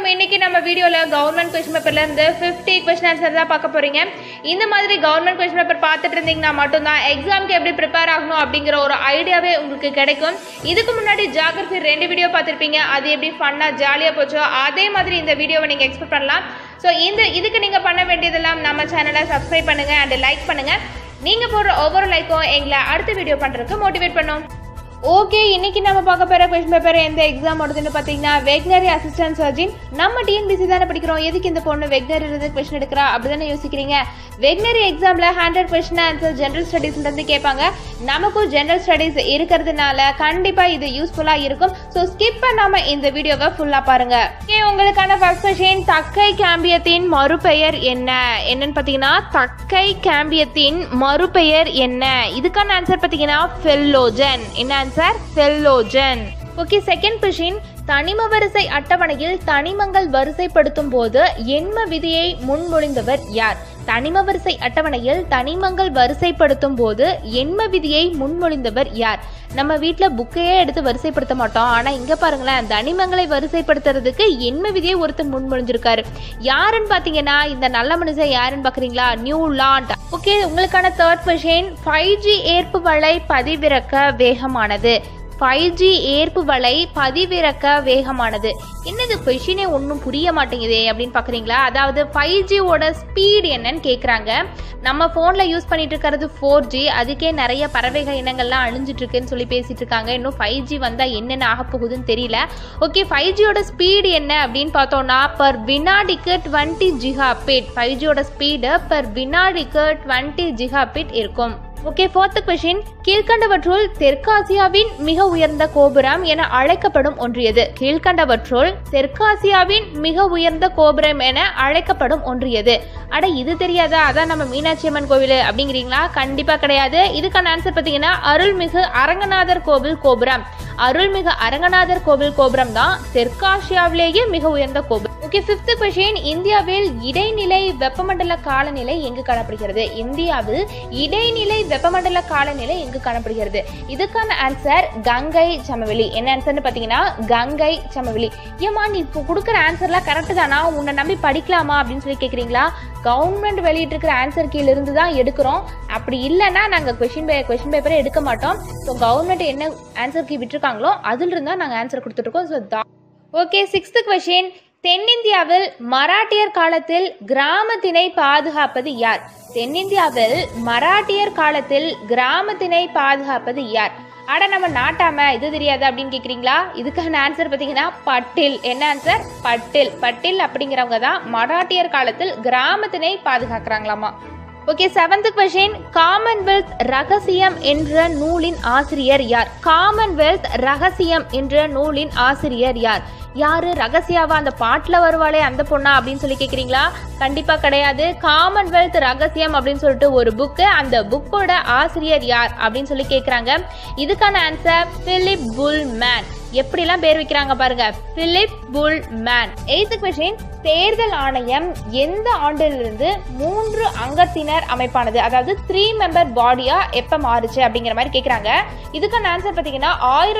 இன்னைக்கு நம்ம வீடியோல கவர்மெண்ட் क्वेश्चन பேப்பர்ல இருந்து 50 क्वेश्चन ஆன்சர் தான் பார்க்க போறீங்க. இந்த மாதிரி கவர்மெண்ட் क्वेश्चन பேப்பர் பார்த்துட்டு இருந்தீங்கன்னா மட்டும் தான் எக்ஸாம்க்கு எப்படி ப்ரிப்பேர் ஆகணும் அப்படிங்கற ஒரு ஐடியாவே உங்களுக்கு கிடைக்கும். இதுக்கு முன்னாடி ஜியோகிராஃபி 2 வீடியோ பார்த்திருப்பீங்க. அது எப்படி ஃபன்னா ஜாலியா போச்சோ அதே மாதிரி இந்த வீடியோவை நீங்க எக்ஸ்பெக்ட் பண்ணலாம். சோ இதுக்கு நீங்க பண்ண வேண்டியதெல்லாம் நம்ம சேனலை சப்ஸ்கிரைப் பண்ணுங்க and லைக் பண்ணுங்க. நீங்க போடுற ஒவ்வொரு லைக்கும் எங்களை அடுத்த வீடியோ பண்றதுக்கு மோட்டிவேட் பண்ணும். ஓகே, இன்னைக்கு நம்ம பார்க்க போற क्वेश्चन பேப்பர் எந்த எக்ஸாம் வருதுன்னு பாத்தீங்கன்னா வெட்னரி அசிஸ்டன்ட் சர்ஜன். நம்ம டிஎன்பிசி தானே படிக்கிறோம், எதுக்கு இந்த பொண்ணு வெட்னரி இருந்து क्वेश्चन எடுக்கறா அப்படிதானே யோசிக்கிறீங்க. வெட்னரி எக்ஸாம்ல 100 क्वेश्चन ஆன்சர் ஜெனரல் ஸ்டடீஸ் இருந்து கேட்பாங்க. நமக்கும் ஜெனரல் ஸ்டடீஸ் இருக்கிறதுனால கண்டிப்பா இது யூஸ்ஃபுல்லா இருக்கும். சோ ஸ்கிப் பண்ணாம இந்த வீடியோவை ஃபுல்லா பாருங்க. ஓகே, உங்களுக்கான ஃபர்ஸ்ட் क्वेश्चन தக்கை கேம்பியத்தின் மறுபெயர் என்னன்னு பாத்தீங்கன்னா தக்கை கேம்பியத்தின் மறுபெயர் என்ன? இதுக்கான ஆன்சர் பாத்தீங்கன்னா ஃபெல்லோஜன். என்ன ஃபெல்லோஜன். ஓகே, செகண்ட் क्वेश्चन தனிம வரிசை அட்டவணையில் தனிமங்கள் வரிசைப்படுத்தும் போது எண்ம விதியை முன்மொழிந்தவர் யார்? தனிம வரிசை அட்டவணையில் தனிமங்கள் வரிசைப்படுத்தும் போது எண்ம விதியை முன்மொழிந்தவர் யார்? நம்ம வீட்டுல புக்கையே எடுத்து வரிசைப்படுத்த மாட்டோம், ஆனா இங்க பாருங்களேன், தனிமங்களை வரிசைப்படுத்துறதுக்கு எண்ம விதியை ஒருத்தர் முன்மொழிஞ்சிருக்காரு. யாருன்னு பாத்தீங்கன்னா இந்த நல்ல மனுஷன் யாருன்னு பாக்குறீங்களா? நியூலாண்ட். ஓகே, உங்களுக்கான தேர்ட் क्वेश्चन 5G ஏற்பு வலை பதிவிறக்க வேகமானது. 5G ஏற்பு வலை பதிவிறக்க வேகமானது. என்னது கொஸ்டினே ஒன்றும் புரிய மாட்டேங்குதே அப்படின்னு பாக்குறீங்களா? அதாவது 5G ஓட ஸ்பீட் என்னன்னு கேக்குறாங்க. நம்ம போன்ல யூஸ் பண்ணிட்டு இருக்கிறது 4G, அதுக்கே நிறைய பறவைகள் இனங்கள்லாம் அழிஞ்சிட்டு இருக்குன்னு சொல்லி பேசிட்டு இருக்காங்க. இன்னும் 5G வந்தா என்னென்ன ஆக போகுதுன்னு தெரியல. ஓகே, 5G ஓட ஸ்பீடு என்ன அப்படின்னு பார்த்தோம்னா பர் வினாடிக்கு 20 ஜிகாபிட். 5G ஓட ஸ்பீடு பர் வினாடிக்கு 20 ஜிகாபிட் இருக்கும். ஓகே, ஃபோர்த் क्वेश्चन கீழ்கண்டவற்றுள் தெற்காசியாவின் மிக உயர்ந்த கோபுரம் என அழைக்கப்படும் ஒன்று எது? கீழ்கண்டவற்றுள் தெற்காசியாவின் மிக உயர்ந்த கோபுரம் என அழைக்கப்படும் ஒன்று எது? அட இது தெரியாதா? அதான் நம்ம மீனாட்சி அம்மன் கோவில் அப்படிங்கிறீங்களா? கண்டிப்பா கிடையாது. இதுக்கான ஆன்சர் பாத்தீங்கன்னா அருள்மிகு அரங்கநாதர் கோவில் கோபுரம். அருள்மிகு அரங்கநாதர் கோவில் கோபுரம் தான் தெற்காசியாவிலேயே மிக உயர்ந்த கோபுரம். ஓகே, ஃபிஃப்த் क्वेश्चन இந்தியாவில் இடைநிலை வெப்பமண்டல காலநிலை எங்கு காணப்படுகிறது? இந்தியாவில் இடைநிலை வெப்பமண்டல காலநிலை எங்கு காணப்படுகிறது? இதுக்கான ஆன்சர் கங்கை சமவெளி. என்ன ஆன்சர்னு பாத்தீங்கன்னா கங்கை சமவெளி. ஏமா நீ இப்போ கொடுக்குற ஆன்சர்லாம் கரெக்ட் தானா, உன்னை நம்பி படிக்கலாமா அப்படின்னு சொல்லி கேக்குறீங்களா? கவர்மெண்ட் வெளியிட்டு இருக்கிற ஆன்சர் கீழ இருந்து தான் எடுக்கிறோம். அப்படி இல்லைன்னா நாங்க கொஸ்டின் பேப்பரை எடுக்க மாட்டோம். ஸோ கவர்மெண்ட் என்ன ஆன்சர் கீ விட்டுருக்காங்களோ அதுல இருந்தா நாங்க ஆன்சர் கொடுத்துட்டு இருக்கோம். ஓகே, சிக்ஸ்த் क्वेश्चन தென்னிந்தியாவில் மராட்டியர் காலத்தில் கிராமத்தினை பாதுகாப்பது யார்? தென்னிந்தியாவில் மராட்டியர் காலத்தில் கிராமத்தினை பாதுகாப்பது யார்? ஆட நம்ம நாட்டாம இது தெரியாது அப்படின்னு கேக்குறீங்களா? இதுக்கான ஆன்சர் பாத்தீங்கன்னா பட்டில். என்ன ஆன்சர்? பட்டில். பட்டில் அப்படிங்கிறவங்க தான் மராட்டியர் காலத்தில் கிராமத்தினை பாதுகாக்கிறாங்களாமா. ஓகே, செவன்த் क्वेश्चन காமன்வெல்த் ரகசியம் என்ற நூலின் ஆசிரியர் யார்? காமன்வெல்த் ரகசியம் என்ற நூலின் ஆசிரியர் யார்? யாரு? ரகசியாவா? அந்த பாட்டுல வருவாளே அந்த பொண்ணா அப்படின்னு சொல்லி கேக்குறீங்களா? கண்டிப்பா கிடையாது. காமன்வெல்த் ரகசியம் அப்படின்னு சொல்லிட்டு ஒரு புக்கு, அந்த புக்கோட ஆசிரியர் யார் அப்படின்னு சொல்லி கேக்குறாங்க. இதுக்கான ஆன்சர் பிலிப் புல்மேன். எப்படிலாம் பேர் வைக்கிறாங்க பாருங்க, பிலிப் புல்மேன். எய்த் क्वेश्चन தேர்தல் ஆணையம் எந்த ஆண்டிலிருந்து 3 அங்கத்தினர் அமைப்பானது? அதாவது 3 மெம்பர் பாடியா எப்ப மாறுச்சு அப்படிங்கிற மாதிரி கேக்குறாங்க. இதுக்கான ஆன்சர் பாத்தீங்கன்னா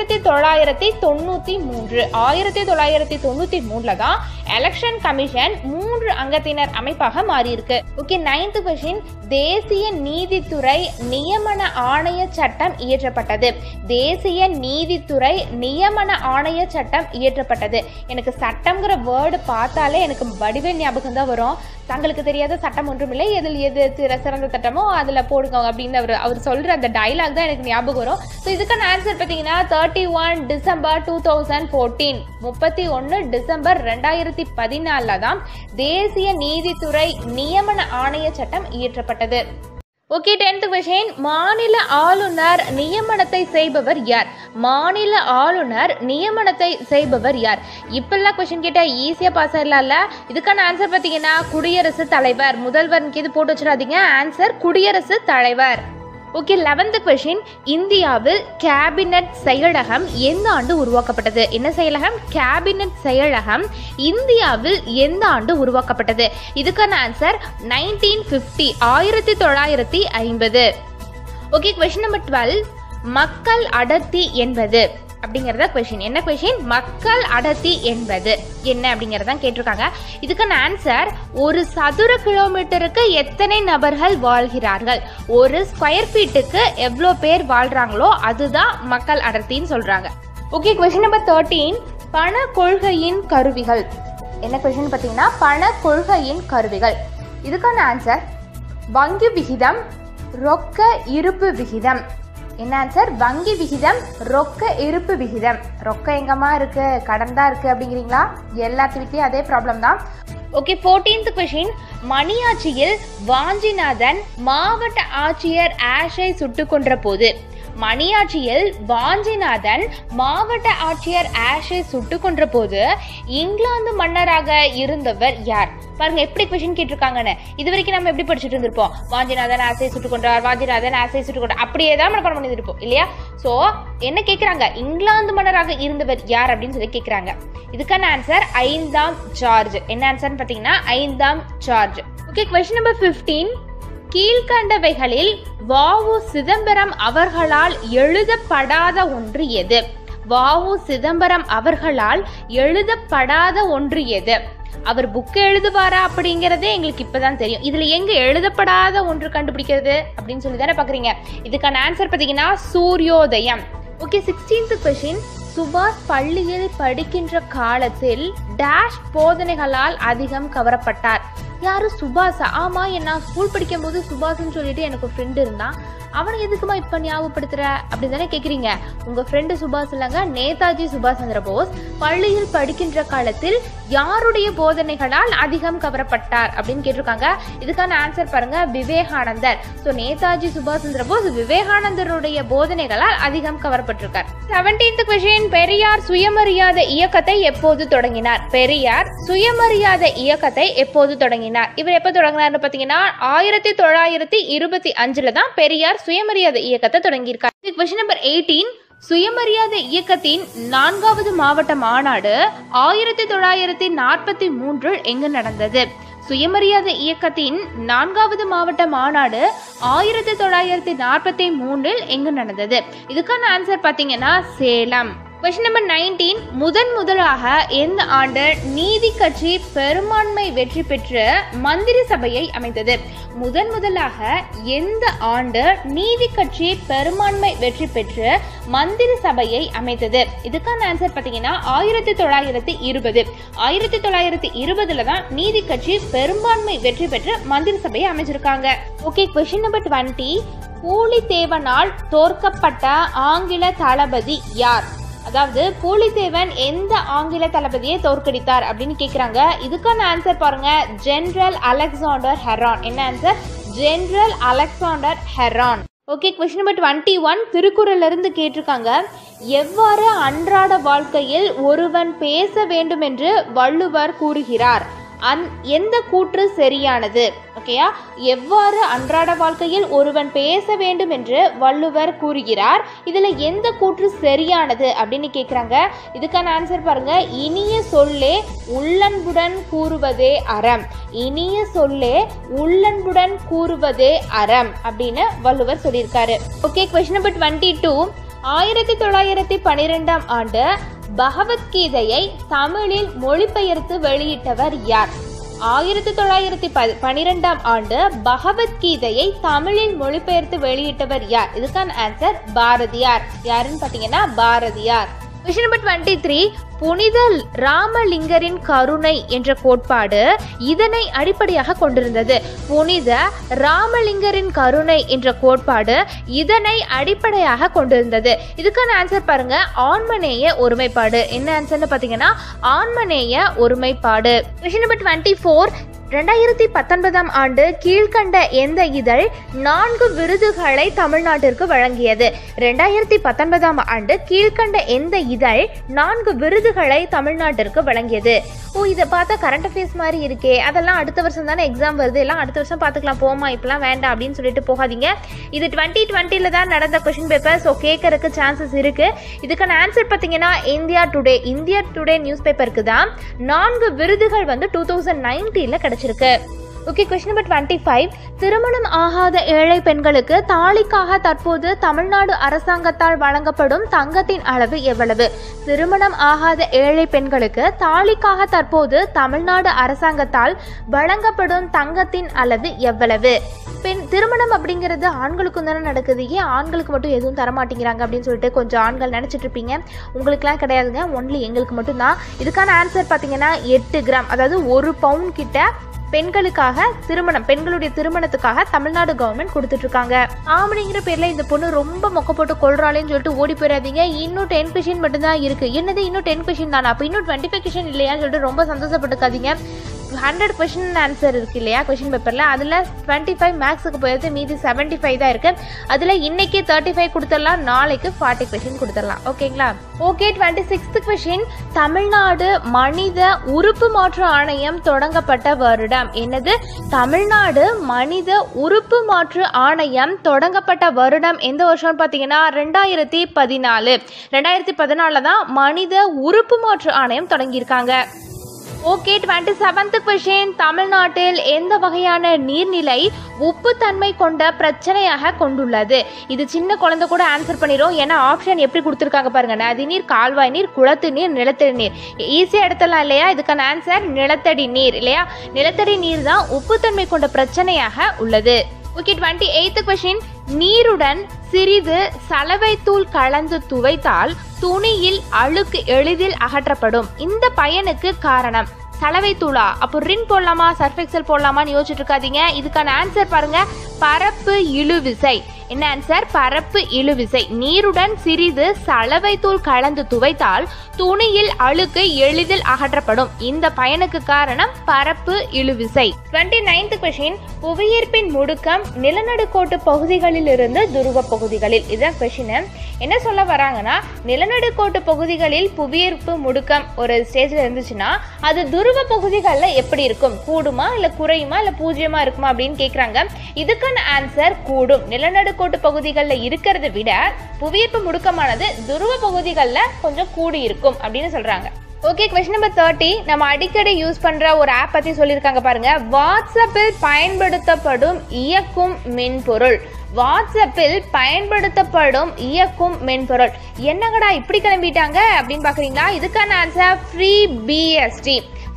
1993. 1993 தான் எலெக்ஷன் கமிஷன் 3 அங்கத்தினர் அமைப்பாக மாறி இருக்கு. ஓகே, நைன்த் क्वेश्चन தேசிய நீதித்துறை நியமன ஆணைய சட்டம் இயற்றப்பட்டது. தேசிய நீதித்துறை நியமன ஆணைய சட்டம் இயற்றப்பட்டது. எனக்கு சட்டம்ங்கிற வேர்டு பார்த்தாலே எனக்கு வடிவே ஞாபகம் தான் வரும். தங்களுக்கு தெரியாத சட்டம் ஒன்றும் இல்லை, எது சிறந்த சட்டமோ அதுல போடுங்க அப்படின்னு அவர் சொல்ற அந்த டைலாக் தான் எனக்கு ஞாபகம் வரும். ஸோ இதுக்கான ஆன்சர் பார்த்தீங்கன்னா 31 டிசம்பர் 2014. 31 டிசம்பர் 2014 தான் தேசிய நீதித்துறை நியமன ஆணைய சட்டம் இயற்றப்பட்டது. ஓகே, 10th क्वेश्चन மாநில ஆளுநர் நியமனத்தை செய்பவர் யார்? மாநில ஆளுநர் நியமனத்தை செய்பவர் யார்? இப்பெல்லாம் क्वेश्चन கேட்டா ஈஸியா பாஸ் ஆயிடலாம்ல. இதுக்கான ஆன்சர் பாத்தீங்கன்னா குடியரசுத் தலைவர். முதல்வருக்கு இது போட்டு வச்சிடாதீங்க, ஆன்சர் குடியரசுத் தலைவர். ஓகே, 11th क्वेश्चन இந்தியாவில் கேபினட் செயலகம் எந்த ஆண்டு உருவாக்கப்பட்டது? என்ன செயலகம்? கேபினட் செயலகம் இந்தியாவில் எந்த ஆண்டு உருவாக்கப்பட்டது? இதுக்கான ஆன்சர் 1950. 1950. ஓகே, क्वेश्चन நம்பர் 12 மக்கள் அடர்த்தி என்பது அப்படிங்கறத கொஸ்டின். என்ன கொஸ்டின்? மக்கள் அடர்த்தி என்பது என்ன அப்படிங்கறத கேட்டிருக்காங்க. இதுக்கான ஆன்சர், ஒரு சதுர கிலோமீட்டருக்கு எத்தனை நபர்கள் வாழ்கிறார்கள், ஒரு ஸ்கொயர் ஃபீட்டுக்கு எவ்வளோ பேர் வாழ்றாங்களோ அதுதான் மக்கள் அடர்த்தின்னு சொல்றாங்க. ஓகே, கொஸ்டின் நம்பர் 13, பண கொள்கையின் கருவிகள். என்ன கொஸ்டின் பார்த்தீங்கன்னா, பண கொள்கையின் கருவிகள். இதுக்கான ஆன்சர், வங்கி விகிதம், ரொக்க இருப்பு விகிதம். என்ன ஆன்சர்? வங்கி விகிதம், ரொக்க இருப்பு விகிதம். ரொக்க எங்கம்மா இருக்கு, கடன் தான் இருக்கு அப்படிங்கிறீங்களா? எல்லாத்துக்கிட்டையும் அதே ப்ராப்ளம் தான். ஓகே, 14th கொஸ்டின், மணியாச்சியில் வாஞ்சிநாதன் மாவட்ட ஆட்சியர் ஆஷை சுட்டுக் கொன்ற போது, மணியாட்சியில் வாஞ்சிநாதன் மாவட்ட ஆட்சியர் ஆஷை சுட்டுக் கொன்ற போது இங்கிலாந்து மன்னராக இருந்தவர் யார்? பாருங்க எப்படி கொஸ்டின் கேட்டிருக்காங்கன்னு. இது வரைக்கும் நம்ம எப்படி படிச்சுட்டு இருந்திருப்போம்? வாஞ்சிநாதன் ஆசை சுட்டுக் கொண்டார், வாஞ்சிநாதன் ஆசை சுட்டுக் கொண்டார், அப்படியே தான் நம்ம பண்ணிருப்போம் இல்லையா? சோ என்ன கேட்கிறாங்க? இங்கிலாந்து மன்னராக இருந்தவர் யார் அப்படின்னு சொல்லி கேட்கிறாங்க. இதுக்கான ஆன்சர் 5ஆம் ஜார்ஜ். என்ன ஆன்சர் பாத்தீங்கன்னா 5ஆம் ஜார்ஜ். ஓகே, கொஸ்டின் நம்பர் 15, கீழ்கண்டவைகளில் வ.உ. சிதம்பரம் அவர்களால் எழுதப்படாத ஒன்று எது? வ.உ. சிதம்பரம் அவர்களால் எழுதப்படாத ஒன்று எது? அவர் புக் எழுதுவாரா அப்படிங்கறதே எங்களுக்கு இப்பதான் தெரியும். இதுல எங்க எழுதப்படாத ஒன்று கண்டுபிடிக்கிறது அப்படின்னு சொல்லி தானே பாக்குறீங்க. இதுக்கான ஆன்சர் பாத்தீங்கன்னா சூரியோதயம். ஓகே, 16th கொஸ்டின், சுபாஷ் பள்ளியில் படிக்கின்ற காலத்தில் டேஷ் போதனைகளால் அதிகம் கவரப்பட்டார். யாரு? சுபாஷா? ஆமா, நான் ஸ்கூல் படிக்கும் போது சுபாஷ்ன்னு சொல்லிட்டு எனக்கு ஒரு ஃப்ரெண்ட் இருந்தான். அவனை எதுக்குமா இப்ப ஞாபகப்படுத்துற அப்படின்னு தானே கேக்குறீங்க. உங்க ஃப்ரெண்டு சுபாஷ் இல்லைங்க, நேதாஜி சுபாஷ் சந்திர போஸ் பள்ளியில் படிக்கின்ற காலத்தில் யாருடைய போதனைகளால் அதிகம் கவரப்பட்டார் அப்படின்னு கேட்டிருக்காங்க. இதுக்கான ஆன்சர் பாருங்க, விவேகானந்தர். சோ நேதாஜி சுபாஷ் சந்திர போஸ் விவேகானந்தருடைய போதனைகளால் அதிகம் கவரப்பட்டிருக்கார். 17th கொஸ்டின், பெரியார் சுயமரியாதை இயக்கத்தை எப்போது தொடங்கினார்? பெரியார் சுயமரியாதை இயக்கத்தை எப்போது தொடங்கினார்? இவர் எப்ப தொடங்கினார்னு பாத்தீங்கன்னா 1925 தான் பெரியார் சுயமரியாதை இயக்கத்தை தொடங்கியிருக்கார். கொஸ்டின் நம்பர் 18, சுயமரியாதை இயக்கத்தின் 4வது மாவட்ட மாநாடு 1943 எங்கு நடந்தது? சுயமரியாதை இயக்கத்தின் 4வது மாவட்ட மாநாடு 1943 எங்கு நடந்தது? இதுக்கான ஆன்சர் பாத்தீங்கன்னா சேலம். கொஸ்டின் நம்பர் 19, முதலாக எந்த ஆண்டு நீதி கட்சி பெரும்பான்மை வெற்றி பெற்று மந்திரி சபையை அமைத்தது? முதலாக எந்த ஆண்டு நீதி கட்சி பெரும்பான்மை வெற்றி பெற்று மந்திரி சபையை அமைத்தது? இதுக்கான ஆன்சர் பாத்தீங்கன்னா 1920. 1920 தான் நீதி கட்சி பெரும்பான்மை வெற்றி பெற்று மந்திரி சபையை அமைச்சிருக்காங்க. ஓகே, கொஸ்டின் நம்பர் 20, பூலித்தேவனால் தோற்கப்பட்ட ஆங்கில தளபதி யார்? அதாவது பூலித்தேவன் எந்த ஆங்கில தளபதியை தோற்கடித்தார் அப்படின்னு கேக்குறாங்க. இதுக்கான ஆன்சர் பாருங்க, ஜெனரல் அலெக்சாண்டர் ஹெரான். என்ன answer? General Alexander Heron. Okay, question number 21, திருக்குறள்ல இருந்து கேட்டிருக்காங்க. எவ்வாறு அன்றாட வாழ்க்கையில் ஒருவன் பேச வேண்டும் என்று வள்ளுவர் கூறுகிறார்? எந்த கூற்று சரியானது? ஓகேயா, எவ்வாறு அன்றாட வாழ்க்கையில் ஒருவன் பேச வேண்டும் என்று வள்ளுவர் கூறுகிறார், இதுல எந்த கூற்று சரியானது அப்படின்னு கேக்குறாங்க. இதுக்கான ஆன்சர் பாருங்க, இனிய சொல்லே உள்ளன்புடன் கூறுவதே அறம். இனிய சொல்லே உள்ளன்புடன் கூறுவதே அறம் அப்படின்னு வள்ளுவர் சொல்லியிருக்காரு. ஓகே, கொஸ்டின் நம்பர் 22, 1912ஆம் ஆண்டு பகவத்கீதையை தமிழில் மொழிபெயர்த்து வெளியிட்டவர் யார்? 1912ஆம் ஆண்டு பகவத்கீதையை தமிழில் மொழிபெயர்த்து வெளியிட்டவர் யார்? இதுக்கான ஆன்சர் பாரதியார். யாருன்னு பாத்தீங்கன்னா பாரதியார். கொஸ்டின் நம்பர் 23, புனித ராமலிங்கரின் கருணை என்ற கோட்பாடு இதனை அடிப்படையாக கொண்டிருந்தது. புனித ராமலிங்கரின் கருணை என்ற கோட்பாடு இதனை அடிப்படையாக கொண்டிருந்தது. இதுக்கான ஆன்சர் பாருங்க, ஆன்மநேய ஒருமைப்பாடு. என்ன ஆன்சர்னு பாத்தீங்கன்னா ஆன்மநேய ஒருமைப்பாடு. கொஸ்டின் நம்பர் 24, 2019ஆம் ஆண்டு கீழ்கண்ட எந்த இதழ் 4 விருதுகளை தமிழ்நாட்டிற்கு வழங்கியது? 2019ஆம் ஆண்டு கீழ்கண்ட எந்த இதழ் 4 விருதுகளை தமிழ்நாட்டிற்கு வழங்கியது? ஓ, இதை பார்த்தா கரண்ட் அஃபேர்ஸ் மாதிரி இருக்கே, அதெல்லாம் அடுத்த வருஷம் தானே எக்ஸாம் வருது, எல்லாம் அடுத்த வருஷம் பார்த்துக்கலாம், போமா இப்பெல்லாம் வேண்டாம் அப்படின்னு சொல்லிட்டு போகாதீங்க. இது 2020 தான் நடந்த கொஸ்டின் பேப்பர். ஸோ கேட்கறதுக்கு சான்சஸ் இருக்கு. இதுக்கான ஆன்சர் பார்த்தீங்கன்னா இந்தியா டுடே நியூஸ் பேப்பருக்கு தான் 4 விருதுகள் 2019 கிடைச்சிருக்கு. Okay, question number 25. திருமணம் ஆகாத ஏழை பெண்களுக்கு தாலிக்காக தற்போது தமிழ்நாடு அரசாங்கத்தால் வழங்கப்படும் தங்கத்தின் அளவு எவ்வளவு? திருமணம் ஆகாத ஏழை பெண்களுக்கு தாலிக்காக தற்போது தமிழ்நாடு அரசாங்கத்தால் வழங்கப்படும் தங்கத்தின் அளவு எவ்வளவு? திருமணம் அப்படிங்கிறது ஆண்களுக்கும் தானே நடக்குது, ஏன் ஆண்களுக்கு மட்டும் எதுவும் தரமாட்டேங்கிறாங்க அப்படின்னு சொல்லிட்டு கொஞ்சம் ஆண்கள் நினச்சிட்டு இருப்பீங்க. உங்களுக்குலாம் கிடையாதுங்க, ஒன்லி எங்களுக்கு மட்டும்தான். இதுக்கான ஆன்சர் பார்த்தீங்கன்னா 8 கிராம், அதாவது 1 பவுன் கிட்ட பெண்களுக்காக பெண்களுடைய திருமணத்துக்காக தமிழ்நாடு கவர்மெண்ட் கொடுத்துட்டு இருக்காங்க. அப்படிங்கிற பேர்ல இந்த பொண்ணு ரொம்ப மொக்க போட்டு கொள்றாளேன்னு சொல்லிட்டு ஓடி போயிடாதீங்க. இன்னும் 10 கொஸ்டின் மட்டும்தான் இருக்கு. என்னது இன்னும் 10 கொஸ்டின் தானே, அப்போ இன்னும் 25 கொஸ்டின் இல்லையான்னு சொல்லிட்டு ரொம்ப சந்தோஷப்பட்டுக்காதீங்க. 100 கொஸ்டின் ஆன்சர் இருக்கு இல்லையா கொஸ்டின் பேப்பரில், அதில் 25 மேக்ஸுக்கு போயிடுது, மீதி 75 தான் இருக்கு. அதில் இன்னைக்கு 35 கொடுத்துடலாம், நாளைக்கு 40 கொஸ்டின் கொடுத்துடலாம். ஓகேங்களா? Okay, 26th question. தமிழ்நாடு மனித உறுப்பு மாற்று ஆணையம் தொடங்கப்பட்ட வருடம் என்னது? தமிழ்நாடு மனித உறுப்பு மாற்று ஆணையம் தொடங்கப்பட்ட வருடம் எந்த வருஷம்னு பார்த்தீங்கன்னா 2014. 2014 தான் மனித உறுப்பு மாற்று ஆணையம் தொடங்கியிருக்காங்க. Okay, 27th question. தமிழ்நாட்டில் எந்த வகையான நீர்நிலை உப்புத்தன்மை கொண்ட பிரச்சனையாக கொண்டுள்ளது? இது சின்ன குழந்தை கூட ஆன்சர் பண்ணிடும், ஏன்னா ஆப்ஷன் எப்படி கொடுத்துருக்காங்க பாருங்க. நதிநீர், கால்வாய் நீர், குளத்து நீர், நிலத்தடி நீர். ஈஸியாக எடுத்துடலாம் இல்லையா? இதுக்கான ஆன்சர் நிலத்தடி நீர் இல்லையா? நிலத்தடி நீர் தான் உப்புத்தன்மை கொண்ட பிரச்சனையாக உள்ளது. Okay, 28th question. நீருடன் சிறிது சலவைத்தூள் கலந்து துவைத்தால் துணியில் அழுக்கு எளிதில் அகற்றப்படும். இந்த பயனுக்கு காரணம் சலவைத்தூளா? அப்போ ரின் போடலாமா, சர்ஃப் எக்ஸல் போடலாமான்னு யோசிச்சுட்டு இருக்காதீங்க. இதுக்கான ஆன்சர் பாருங்க, பரப்பு இழுவிசை. என்ன ஆன்சர்? பரப்பு இழுவிசை. நீருடன் சிறிது சலவைத்தூள் கலந்து துவைத்தால் துணியில் அழுக்கு எளிதில் அகற்றப்படும். இந்த பயனுக்கு காரணம் பரப்பு இழுவிசை. 29th question. புவியீர்ப்பின் முடுக்கம் நிலநடுக்கோட்டு பகுதிகளில் இருந்து துருவ பகுதிகளில். இதுதான் கொஸ்டின். என்ன சொல்ல வராங்கன்னா, நிலநடுக்கோட்டு பகுதிகளில் புவியீர்ப்பு முடுக்கம் ஒரு ஸ்டேஜ்ல இருந்துச்சுன்னா அது துருவ பகுதிகளில் எப்படி இருக்கும்? கூடுமா, இல்ல குறையுமா, இல்ல பூஜ்ஜியமா இருக்குமா அப்படின்னு கேட்கறாங்க. இதுக்கான ஆன்சர் கூடும். நிலநடுக்கோட்டு பகுதிகளில் இருக்கிறத விட புவியீர்ப்பு முடுக்கமானது துருவ பகுதிகளில் கொஞ்சம் கூடி இருக்கும் அப்படின்னு சொல்றாங்க. Okay, question number 30. நம்ம அடிக்கடி யூஸ் பண்ற ஒரு ஆப் பத்தி சொல்லியிருக்காங்க பாருங்க. வாட்ஸ்அப்பில் பயன்படுத்தப்படும் இயக்கும் மென்பொருள். வாட்ஸ்அப்பில் பயன்படுத்தப்படும் இயக்கும் மென்பொருள் என்னங்கடா இப்படி கிளம்பிட்டாங்க அப்படின்னு பாக்குறீங்களா? இதுக்கான ஆன்சர் FreeBSD.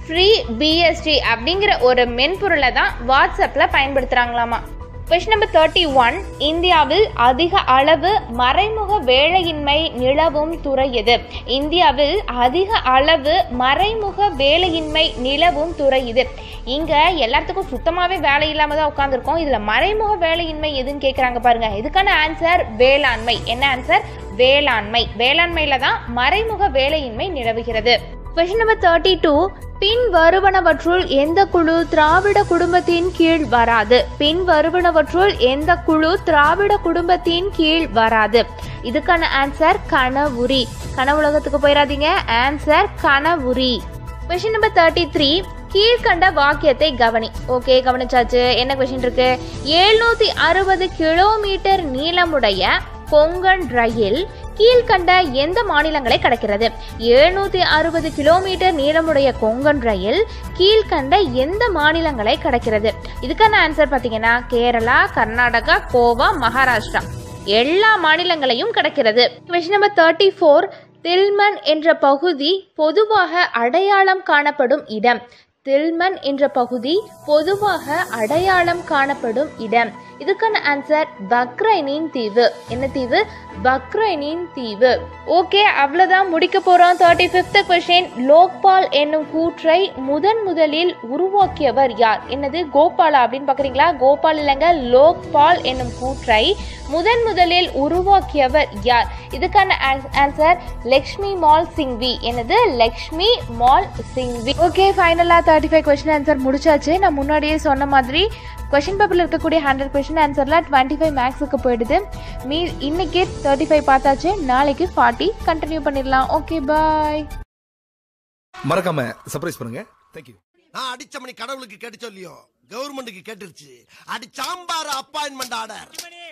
FreeBSD அப்படிங்கிற ஒரு மென்பொருளை தான் வாட்ஸ்அப்ல பயன்படுத்துறாங்களாமா. Question number 31. இந்தியாவில் அதிக அளவு மறைமுக வேலையின்மை நிலவும் துறை எது? இந்தியாவில் அதிக அளவு மறைமுக வேலையின்மை நிலவும் துறை இது. இங்க எல்லாத்துக்கும் சுத்தமாவே வேலை இல்லாம தான் உட்கார்ந்துருக்கோம். இதுல மறைமுக வேலையின்மை எதுன்னு கேட்கறாங்க பாருங்க. இதுக்கான ஆன்சர் வேளாண்மை. என்ன ஆன்சர்? வேளாண்மை. வேளாண்மையில தான் மறைமுக வேலையின்மை நிலவுகிறது. Question number 32. பின் வருவனவற்றுள் எந்த குழு திராவிட குடும்பத்தின் கீழ் வராது? பின் வருவனவற்றுள் எந்த குழு திராவிட குடும்பத்தின் கீழ் வராது? இதுக்கான ஆன்சர் கனவுரி. கனவுலகத்துக்கு போயிடாதீங்க, ஆன்சர் கனவுரி. Question number 33. கீழ்கண்ட வாக்கியத்தை கவனி. ஓகே, கவனிச்சாச்சு. என்ன கொஸ்டின் இருக்கு? 760 கிலோமீட்டர் நீளமுடைய கொங்கன் ரயில் கீழ்கண்ட எந்த மாநிலங்களை கடக்கிறது? 760 கிலோமீட்டர் நீளமுடைய கொங்கன் ரயில் கீழ்கண்ட எந்த மாநிலங்களை கடக்கிறது? இதுக்கான ஆன்சர் பார்த்தீங்கன்னா கேரளா, கர்நாடகா, கோவா, மகாராஷ்டிரா. எல்லா மாநிலங்களையும் கடக்கிறது. Question number 34. தில்மன் என்ற பகுதி பொதுவாக அடையாளம் காணப்படும் இடம். தில்மன் என்ற பகுதி பொதுவாக அடையாளம் காணப்படும் இடம். இதுக்கான ஆன்சர் பக்ரைனின் தீவு. என்ன தீவு? பக்ரைனின் தீவு. ஓகே, அவ்வளவுதான் முடிக்க போறோம். 35th question. லோக்பால் என்னும் கூற்றை முதலில் உருவாக்கியவர் யார்? என்னது கோபாலா அப்படின்னு பாக்குறீங்களா? கோபால் இல்லைங்க, லோக்பால் என்னும் கூற்றை முதலில் உருவாக்கியவர் யார்? இதுக்கான ஆன்சர் லக்ஷ்மி மால் சிங்வி. என்னது? லக்ஷ்மி மால் சிங்வி. ஓகே, ஃபைனலா 35 கொஸ்டின் ஆன்சர் முடிச்சாச்சு. நான் முன்னாடியே சொன்ன மாதிரி கொஸ்டின் பேப்பர்ல இருக்கக்கூடிய 100 கொஸ்டின் ஆன்சர்ல 25 மேக்ஸுக்கு போயிடுது. இன்னைக்கு 35 பார்த்தாச்சு, நாளைக்கு 40 கண்டினியூ பண்ணிடலாம். Okay, bye. மறக்காம சர்ப்ரைஸ் பண்ணுங்க. Thank you. நான் அடிச்ச மணி கடவுளுக்கு கேட்டுச்சோ இல்லையோ, கவர்மெண்ட்டுக்கு கேட்டுருச்சு. அடி சாம்பார் அப்பாயின்மெண்ட் ஆர்டர்.